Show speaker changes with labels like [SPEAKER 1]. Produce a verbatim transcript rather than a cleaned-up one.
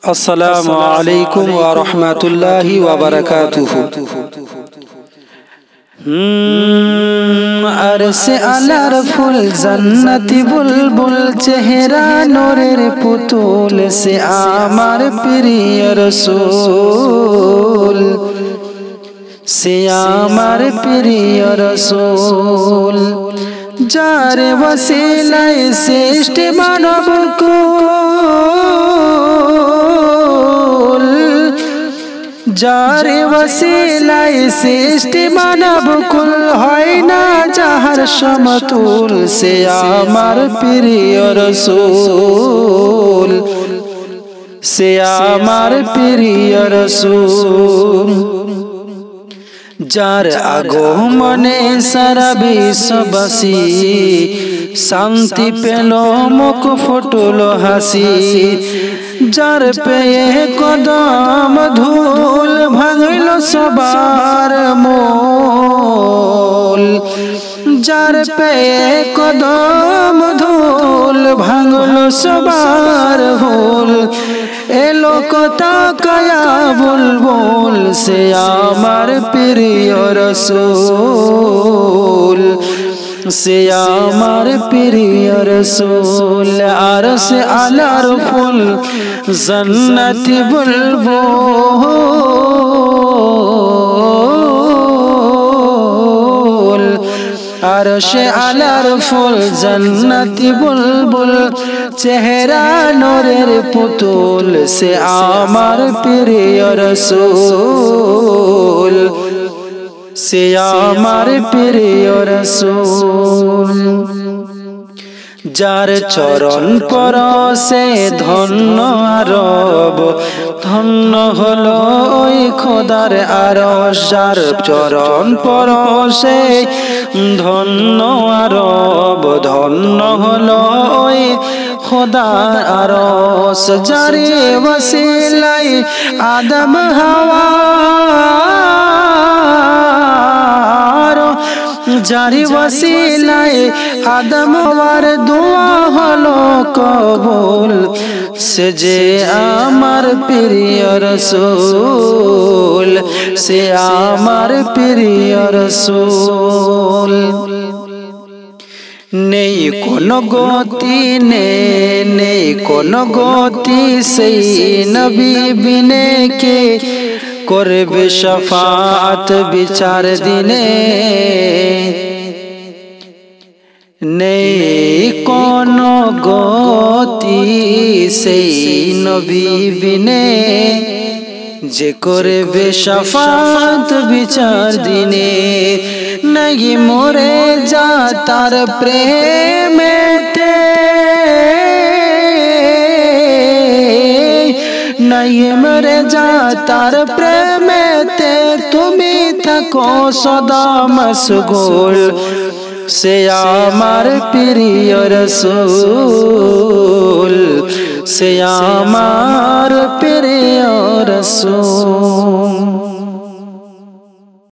[SPEAKER 1] अस्सलामु अलैकुम व रहमतुल्लाहि व बरकातुहू। अरसे अलार फुल जन्नती बुलबुल चेहरा नूरेर पुतुल से आमार प्रिय रसूल से आमार प्रिय रसूल जारे वसीलाय श्रेष्ठ मानव कुल जारे वसीलाय श्रेष्ठ मानव कुल হয় না যাহার সমতুল সে আমার প্রিয় রাসূল সে আমার প্রিয় রাসূল जार আগমনে সারা বিশ্ববাসী শান্তি পেল মুখ ফুটল হাসি যার পেয়ে কদম ধুল ভাঙল সবার মূল যার পেয়ে কদম ধুল ভাঙল সবার ভুল এলো কথা কয়া বুলবুল সে আমার প্রিয় রসূল সে আমার প্রিয় রসূল আরশে আলার ফুল জান্নাতি বুলবুল আরশে আলার ফুল জান্নাতি বুলবুল চেহারা নূরের পুতুল সে আমার প্রিয় রসূল সে আমার প্রিয় রসূল যার চরণ পরশে ধন্য আরব ধন্য হলো ওই খোদার আরশ যার চরণ পরশে ধন্য আরব ধন্য হলো ওই খোদার আরশ যারে ওসিলাই আদম হাওয়া जारी वसीलाए आदम वार दुआ हलो कबूल से जे आमार प्रिय रसूल से आमार प्रिय रसूल নেই কোনো গতি নেই কোনো গতি সেই নবী বিনে কে করবে শাফাত বিচার দিনে নেই কোনো গতি সেই নবী বিনে যে করবে শাফাত বিচার দিনে নাই মরে যা তার প্রেমেতে নাই মরে যা তার প্রেমেতে তুমি থাকো সদা মশগুল সে আমার প্রিয় রসূল সে আমার প্রিয় রসূল।